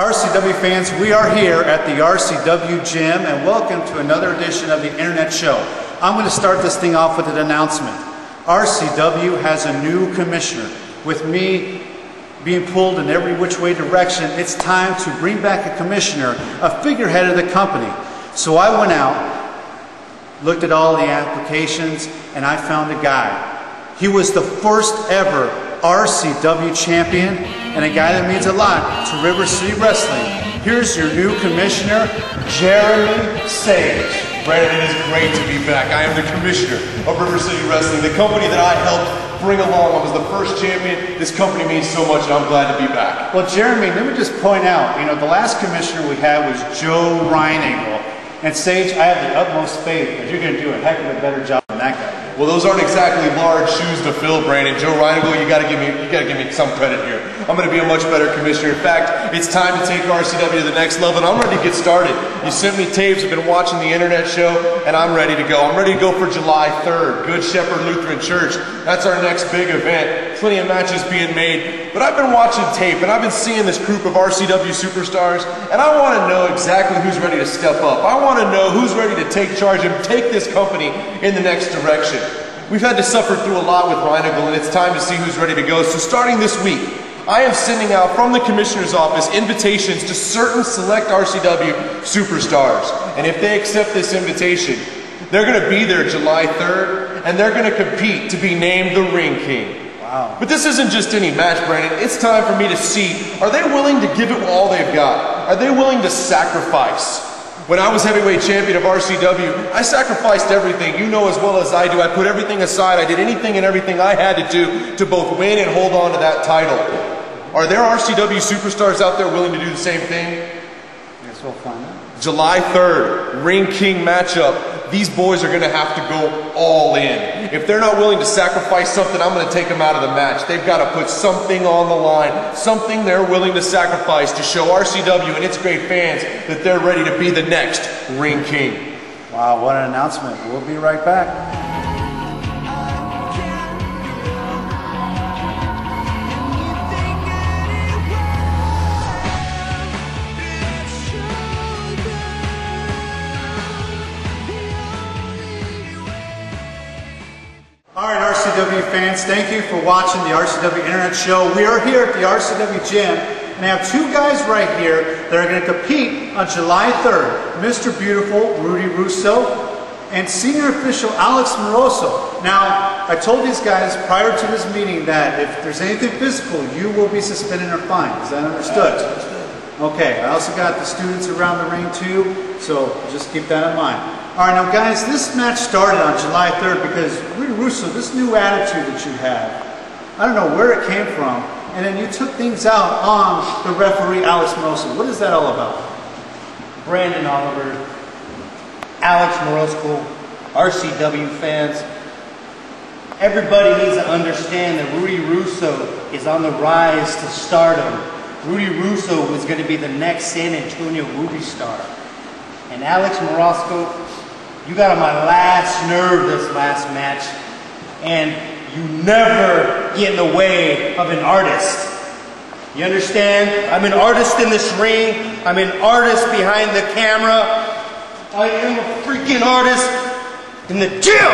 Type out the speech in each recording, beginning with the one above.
RCW fans, we are here at the RCW gym and welcome to another edition of the Internet Show. I'm going to start this thing off with an announcement. RCW has a new commissioner. With me being pulled in every which way direction, it's time to bring back a commissioner, a figurehead of the company. So I went out, looked at all the applications, and I found a guy. He was the first ever RCW champion and a guy that means a lot to River City Wrestling. Here's your new commissioner, Jeremy Sage. Brandon, it is great to be back. I am the commissioner of River City Wrestling, the company that I helped bring along. I was the first champion. This company means so much, and I'm glad to be back. Well, Jeremy, let me just point out, the last commissioner we had was Joe Reinagel. And Sage, I have the utmost faith that you're going to do a heck of a better job than that guy. Well, those aren't exactly large shoes to fill, Brandon. Joe Reinagel, you gotta give me some credit here. I'm gonna be a much better commissioner. In fact, it's time to take RCW to the next level, and I'm ready to get started. You sent me tapes, I've been watching the internet show, and I'm ready to go. I'm ready to go for July 3rd, Good Shepherd Lutheran Church. That's our next big event. Plenty of matches being made, but I've been watching tape, and I've been seeing this group of RCW superstars, and I wanna know exactly who's ready to step up. I wanna know who's ready to take charge and take this company in the next direction. We've had to suffer through a lot with Reinagel, and it's time to see who's ready to go. So starting this week, I am sending out from the Commissioner's Office invitations to certain select RCW superstars. And if they accept this invitation, they're going to be there July 3rd, and they're going to compete to be named the Ring King. Wow. But this isn't just any match, Brandon. It's time for me to see, are they willing to give it all they've got? Are they willing to sacrifice? When I was heavyweight champion of RCW, I sacrificed everything. You know as well as I do. I put everything aside. I did anything and everything I had to do to both win and hold on to that title. Are there RCW superstars out there willing to do the same thing? I guess we'll find out. July 3rd, Ring King matchup. These boys are going to have to go all in. If they're not willing to sacrifice something, I'm going to take them out of the match. They've got to put something on the line, something they're willing to sacrifice to show RCW and its great fans that they're ready to be the next Ring King. Wow, what an announcement. We'll be right back. Alright, RCW fans, thank you for watching the RCW Internet Show. We are here at the RCW gym, and I have two guys right here that are going to compete on July 3rd. Mr. Beautiful, Rudy Russo, and senior official Alex Marrozos. Now, I told these guys prior to this meeting that if there's anything physical, you will be suspended or fined. Is that understood? Okay, I also got the students around the ring too, so just keep that in mind. Alright, now guys, this match started on July 3rd because Rudy Russo, this new attitude that you have, I don't know where it came from, and then you took things out on the referee, Alex Marrozos. What is that all about? Brandon Oliver, Alex Marrozos, RCW fans, everybody needs to understand that Rudy Russo is on the rise to stardom. Rudy Russo was going to be the next San Antonio movie star. And Alex Marrozos, you got on my last nerve this last match, and you never get in the way of an artist. You understand? I'm an artist in this ring. I'm an artist behind the camera. I am a freaking artist in the gym.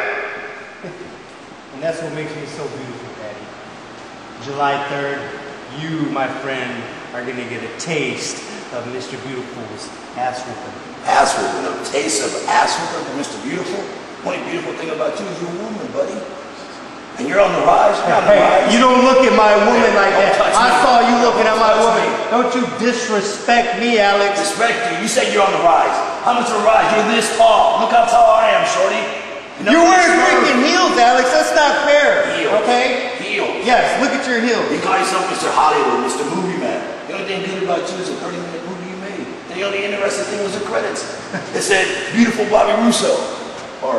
And that's what makes me so beautiful, Daddy. July 3rd, you, my friend, are going to get a taste of Mr. Beautiful's ass whooping. Ass whooping? A taste of ass whooping from Mr. Beautiful? The only beautiful thing about you is you're a woman, buddy. And you're on the rise. Hey, you don't look at my woman like that. I saw you looking at my woman. Don't you disrespect me, Alex. Respect you. You said you're on the rise. How much of a rise? You're this tall. Look how tall I am, shorty. You're wearing freaking heels, Alex. That's not fair. Heels. Okay? Heels. Yes, look at your heels. You call yourself Mr. Hollywood, Mr. Movie Man. The only thing good about you is a 30-minute movie you made. And the only interesting thing was the credits. It said, Beautiful Bobby Russo. Or,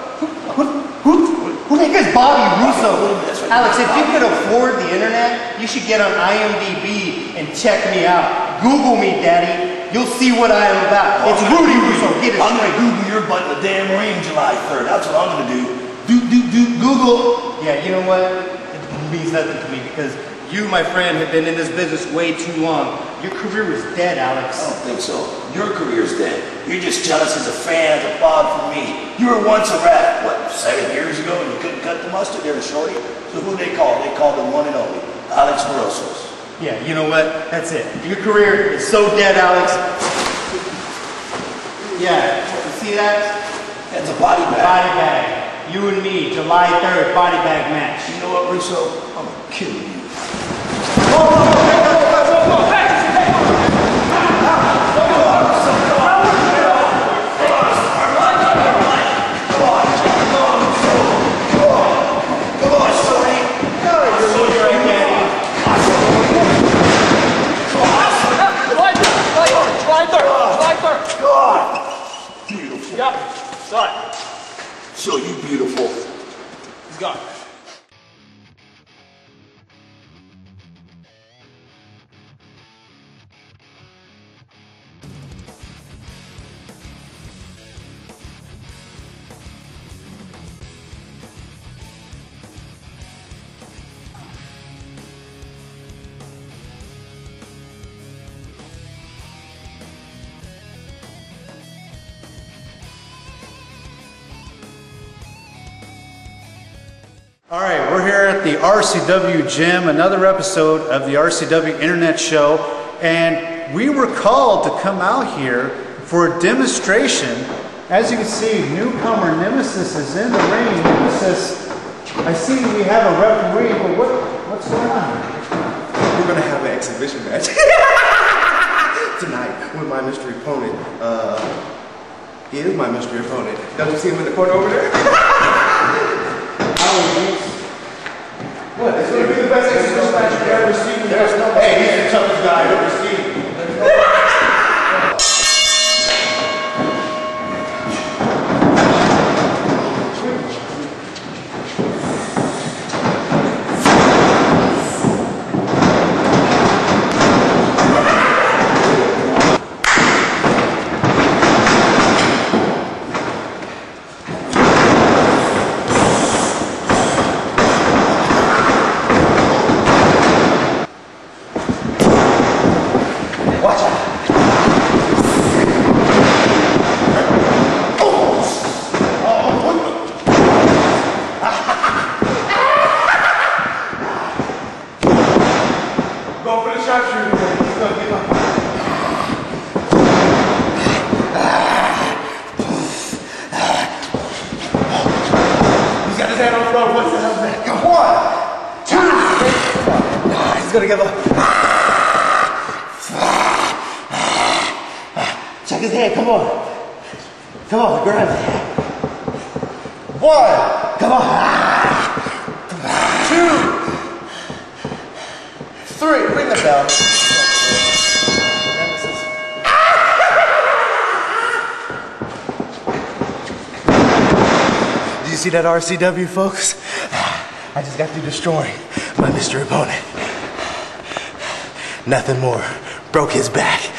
who the heck is Bobby Russo? Alex, if you could afford the internet, you should get on IMDb and check me out. Google me, Daddy. You'll see what I am about. It's Rudy Russo. Get it I'm straight. going to Google your butt in the damn ring July 3rd. That's what I'm going to do. Google. Yeah, you know what? It means nothing to me because you, my friend, have been in this business way too long. Your career was dead, Alex. I don't think so. Your career's dead. You're just jealous as a fan of the pod for me. You were once a rep, what, 7 years ago, and you couldn't cut the mustard there, Shorty? So who they called? They called the one and only Alex Marrozos. Yeah, you know what? That's it. Your career is so dead, Alex. Yeah, you see that? That's a body bag. Body bag. You and me, July 3rd, body bag match. You know what, Russo? I'm gonna kill you. So you beautiful. He's gone. All right, we're here at the RCW gym, another episode of the RCW Internet Show, and we were called to come out here for a demonstration. As you can see, newcomer Nemesis is in the ring. Nemesis, I see we have a referee, but what's going on here? We're gonna have an exhibition match tonight with my mystery opponent. He is my mystery opponent. Don't you see him in the corner over there? What? It's going to be the best exhibition match you've ever seen. There's no way. Hey, he's the toughest guy I've ever seen. Gonna give up. Check his head, come on. Come on, grab it. 1, Come on. 2, 3. Ring the bell. Did you see that RCW, folks? I just got through destroying my mystery opponent. Nothing more. Broke his back.